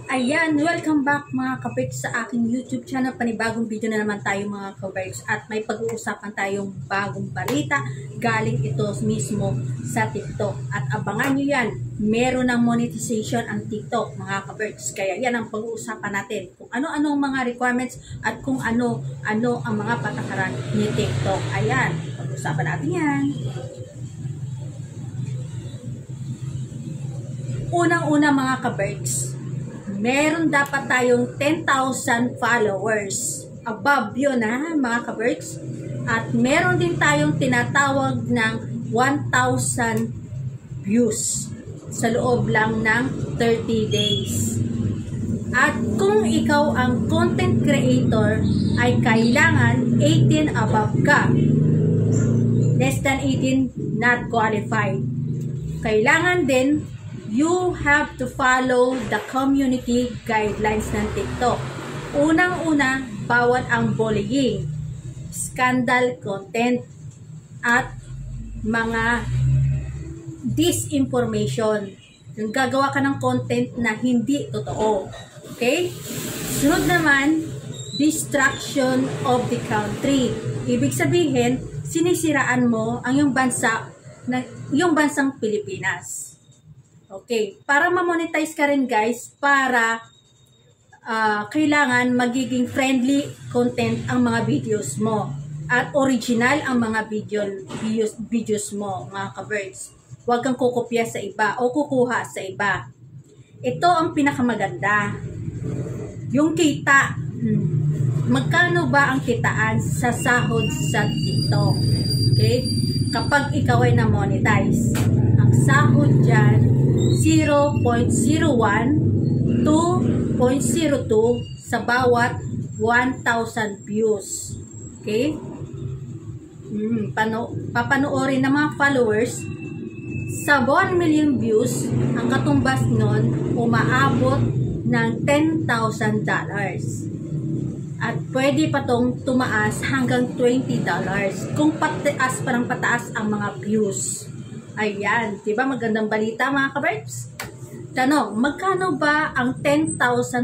Ayan, welcome back mga kabirds sa aking YouTube channel. Panibagong video na naman tayo mga kabirds at may pag-uusapan tayong bagong balita. Galing ito mismo sa TikTok. At abangan nyo yan, meron ng monetization ang TikTok mga kabirds. Kaya yan ang pag-uusapan natin. Kung ano-ano ang mga requirements at kung ano-ano ang mga patakaran ni TikTok. Ayan, pag-uusapan natin yan. Unang-una mga kabirds, meron dapat tayong 10,000 followers. Above yun mga kabirds. At meron din tayong tinatawag ng 1,000 views sa loob lang ng 30 days. At kung ikaw ang content creator ay kailangan 18 above ka. Less than 18 not qualified. Kailangan din you have to follow the community guidelines ng TikTok. Unang-una, bawal ang bullying, scandal content, at mga disinformation. Yung gagawa ka ng content na hindi totoo. Okay? Sunod naman, destruction of the country. Ibig sabihin, sinisiraan mo ang yung bansang Pilipinas. Okay, para ma-monetize ka rin guys, para kailangan magiging friendly content ang mga videos mo at original ang mga videos mo mga kabirds. Huwag kang kukopya sa iba o kukuha sa iba. Ito ang pinakamaganda. Yung kita. Magkano ba ang kitaan sa sahod sa TikTok? Okay? Kapag ikaw ay na-monetize, ang sahod dyan 0.01 to 0.02 sa bawat 1,000 views. Okay? Papanoorin ng mga followers sa 1 million views, ang katumbas nun umaabot ng $10,000. At pwede pa tong tumaas hanggang $20 kung pataas parang pataas ang mga views. Ayan, diba magandang balita mga kabirds? Tanong, magkano ba ang $10,000?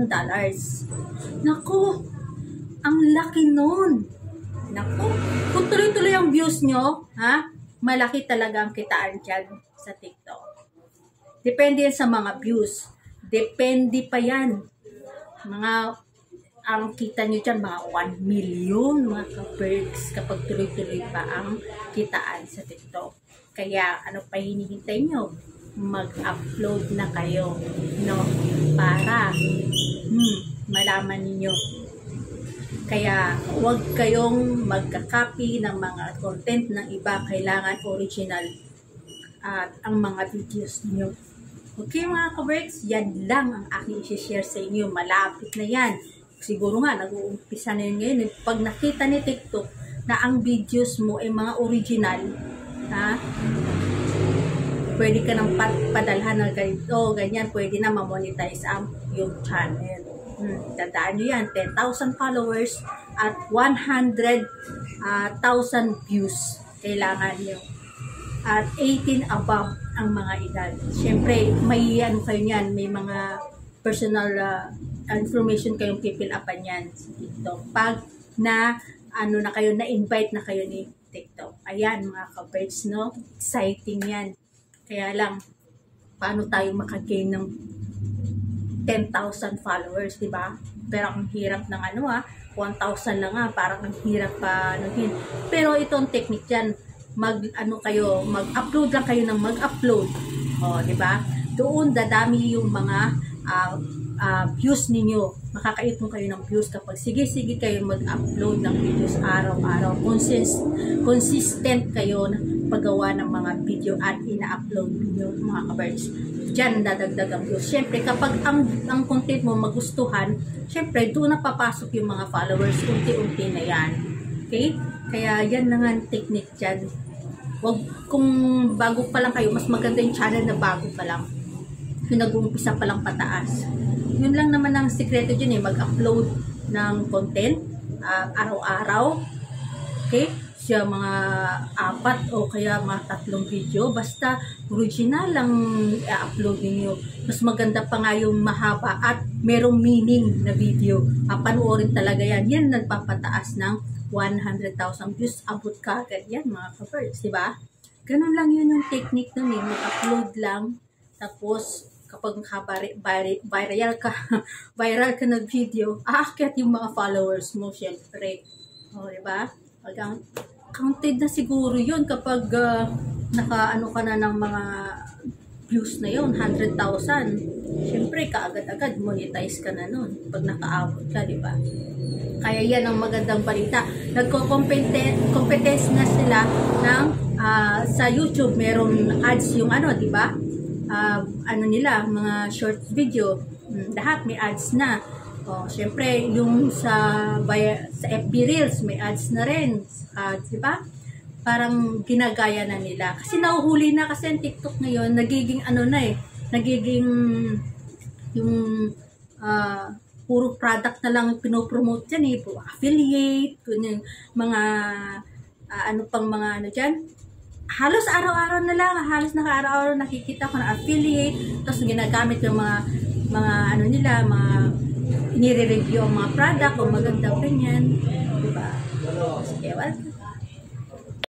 Naku, ang laki nun. Naku, kung tuloy-tuloy ang views nyo, malaki talaga ang kitaan dyan sa TikTok. Depende yan sa mga views. Depende pa yan. Ang kita nyo dyan, mga 1 million mga kabirds kapag tuloy-tuloy pa ang kitaan sa TikTok. Kaya ano pa hinihintay nyo? Mag-upload na kayo, no? Para malaman niyo. Kaya huwag kayong magka-copy ng mga content ng iba. Kailangan original at ang mga videos niyo. Okay mga kabirds, yan lang ang aking i-share sa inyo. Malapit na yan. Siguro nga, nag-uumpisa na yun ngayon. Pag nakita ni TikTok na ang videos mo ay mga original, pwede ka nang padalhan ng ganito, ganyan, pwede na ma-monetize ang yung channel. Tandaan nyo yan, 10,000 followers at 100,000 views kailangan nyo. At 18 above ang mga edad. Siyempre, may kayo niyan, may mga personal information kayong pipil-upan yan sa TikTok. Pag na kayo, na-invite na kayo ni TikTok. Ayan mga kabirds, no? Exciting yan. Kaya lang, paano tayo makagain ng 10,000 followers, diba? Pero ang hirap ng 1,000 lang parang ang hirap pa Pero itong technique dyan, mag-upload lang kayo ng mag-upload. O, diba? Doon dadami yung mga views ninyo. Makakaipon kayo ng views kapag sige kayo mag-upload ng videos araw-araw. Consistent kayo na paggawa ng mga video at ina-upload niyo mga kabirds. Diyan dadagdag ang views. Siyempre kapag ang content mo magustuhan, siyempre doon napapasok yung mga followers, unti-unti na yan. Okay? Kaya yan na nga ang technique dyan. Kung bago pa lang kayo, mas maganda yung channel na bago pa lang. Yung nag-uumpisa pa lang pataas. Yun lang naman ang sikreto dyan mag-upload ng content araw-araw. Okay? siya mga 4 o kaya mga 3 video. Basta original lang i-upload ninyo. Mas maganda pa nga yung mahaba at merong meaning na video. Papanoorin talaga yan. Yan nagpapataas ng 100,000 views. Abot ka agad yan mga ka-birds, diba? Ganun lang yun yung technique nun eh. Mag-upload lang. Tapos, kapag viral ka, viral ka ng video, aakyat yung mga followers mo, syempre. O, diba? Counted na siguro yun kapag naka-ano ka na ng mga views na yun, 100,000. Syempre, kaagad-agad, monetize ka na nun pag nakaabot ka, diba? Kaya yan ang magandang balita. Nagko-competence na sila ng sa YouTube, merong ads yung ano, diba? Ano nila, mga short video, lahat may ads na. O, syempre, yung sa FB Reels, may ads na rin. Diba? Parang ginagaya na nila. Kasi nahuhuli na kasi ang TikTok ngayon, nagiging ano na eh, nagiging yung puro product na lang pinopromote dyan eh, puro affiliate, yung mga ano pang mga ano dyan. Halos araw-araw na lang, halos naka-araw-araw nakikita ko na affiliate, tapos ginagamit yung mga ano nila, mga nire-review ang mga product, kung maganda pa yan, diba? Sige, welcome.